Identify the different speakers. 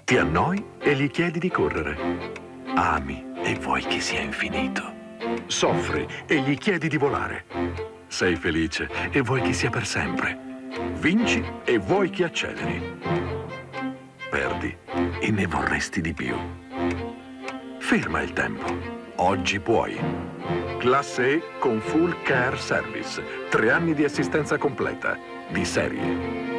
Speaker 1: Ti annoi e gli chiedi di correre. Ami e vuoi che sia infinito. Soffri e gli chiedi di volare. Sei felice e vuoi che sia per sempre. Vinci e vuoi che acceleri. Perdi e ne vorresti di più. Ferma il tempo. Oggi puoi. Classe E con Full Care Service. 3 anni di assistenza completa. Di serie.